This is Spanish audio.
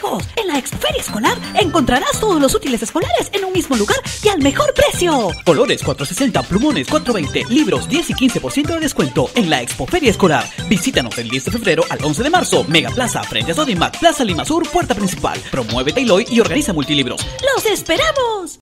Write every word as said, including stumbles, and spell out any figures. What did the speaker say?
amigos, en la Expoferia Escolar encontrarás todos los útiles escolares en un mismo lugar y al mejor precio. Colores cuatrocientos sesenta, plumones cuatrocientos veinte, libros diez y quince por ciento de descuento en la Expoferia Escolar. Visítanos del diez de febrero al once de marzo. Mega Plaza, frente a Sodimac, Plaza Lima Sur, puerta principal. Promueve Tayloy y organiza Multilibros. ¡Los esperamos!